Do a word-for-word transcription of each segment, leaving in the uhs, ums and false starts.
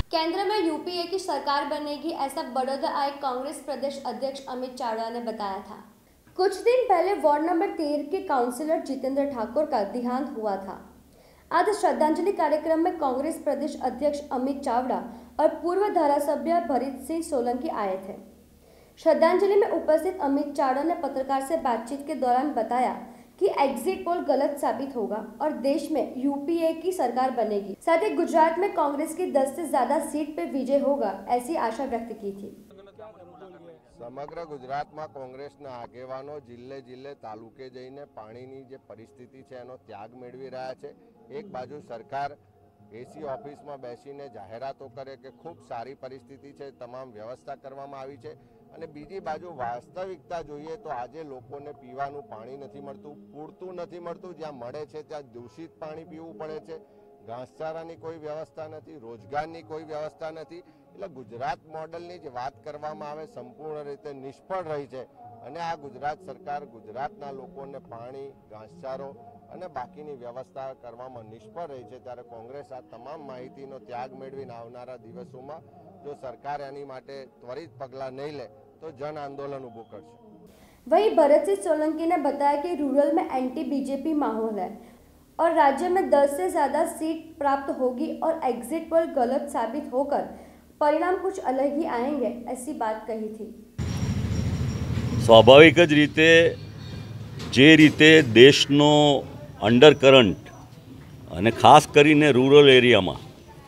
केंद्र में यूपीए की सरकार बनेगी, ऐसा बड़ौदा आए कांग्रेस प्रदेश अध्यक्ष अमित चावड़ा ने बताया था। कुछ दिन पहले वार्ड नंबर तेरह के काउंसिलर जितेंद्र ठाकुर का देहांत हुआ था। आज श्रद्धांजलि कार्यक्रम में कांग्रेस प्रदेश अध्यक्ष अमित चावड़ा और पूर्व धारासभ्य भरत सिंह सोलंकी आए थे। श्रद्धांजलि में उपस्थित अमित चावड़ा ने पत्रकार से बातचीत के दौरान बताया कि एग्जिट पोल गलत साबित होगा और देश में यूपीए की सरकार बनेगी। साथ ही गुजरात में कांग्रेस की दस से ज्यादा सीट पे विजय होगा, ऐसी आशा व्यक्त की थी। समग्र गुजरात में कांग्रेस आगेवानो जिल्ले जिल्ले तालुके जईने पाणीनी जे परिस्थिति छे एनो त्याग मेळवी रह्या छे। एक बाजू सरकार एसी ऑफिस में बेसीने जाहेरातो करे कि खूब सारी परिस्थिति है, तमाम व्यवस्था करवामां आवी छे अने बीजी बाजू वास्तविकता जोईए तो आजे लोकोने पीवानुं पाणी नथी मळतुं, पूरतुं नथी मळतुं। ज्यां मळे छे त्यां दूषित पाणी पीवुं पड़े छे, घासचारानी कोई व्यवस्था नहीं, रोजगारनी कोई व्यवस्था नहीं। એટલે ગુજરાત મોડલની જે વાત કરવામાં આવે સંપૂર્ણ રીતે નિષ્ફળ રહી છે અને આ ગુજરાત સરકાર ગુજરાતના લોકોને પાણી, ઘાસચારો અને બાકીની વ્યવસ્થા કરવામાં નિષ્ફળ રહી છે। ત્યારે કોંગ્રેસ આ તમામ માહિતીનો ત્યાગ મેળવીને આવનારા દિવસોમાં જો સરકાર એની માટે ત્વરિત પગલાં નહીં લે તો જન આંદોलन ઊભું કરશે। वहीं भरत सिंह सोलंकी ने बताया कि रूरल में एंटी बीजेपी माहौल है और राज्य में दस से ज्यादा सीट प्राप्त होगी और एग्जिट पोल गलत साबित होकर परिणाम कुछ अलग ही आएंगे, ऐसी बात कही थी। स्वाभाविक ज रीते जे रीते देशनो अंडरकरंट अने खास करीने रूरल एरिया में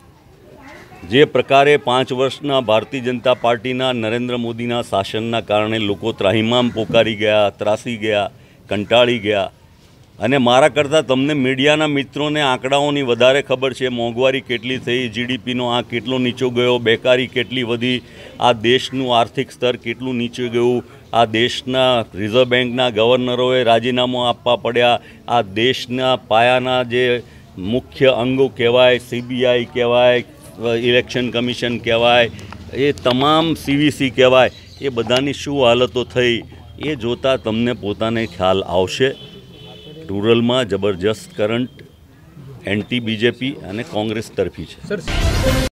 जे प्रकारे पांच वर्षना भारतीय जनता पार्टीना नरेंद्र मोदीना शासनना कारणे लोको त्राहिमाम पोकारी गया, त्रासी गया, कंटाळी गया અને મારા કરતાં તમને મીડિયાના મિત્રોને આંકડાઓની વધારે ખબર છે। મોંઘવારી કેટલી થઈ, જીડીપીનો આ કેટલો નીચો ગયો, બેકારી કેટલી વધી, આ દેશનું આર્થિક સ્તર કેટલું નીચે ગયું, આ દેશના રિઝર્વ બેંકના ગવર્નરોએ રાજીનામું આપવા પડ્યા, આ દેશના પાયાના જે મુખ્ય અંગો કહેવાય, સીબીઆઈ કહેવાય, ઇલેક્શન કમિશન કહેવાય, એ તમામ સીવીસી કહેવાય, એ બધાની શું હાલતો થઈ એ જોતાં તમને પોતાને ખ્યાલ આવશે। रूरल में जबरदस्त करंट एंटी बीजेपी और कांग्रेस तरफी है।